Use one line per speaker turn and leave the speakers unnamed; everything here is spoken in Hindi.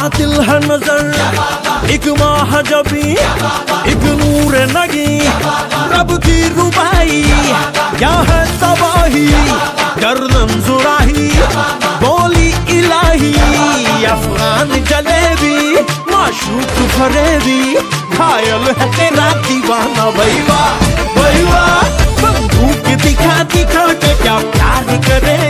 कातिल है नजर एक महाजबी एक नूर नगी रब की रुबाई क्या है तबाही गर्दन जुराही बोली इलाही अफगान जलेबी माशूक फरेबी घायल है तेरा दीवाना भैया भैया बंदूक दिखा दिखा के क्या प्यार करे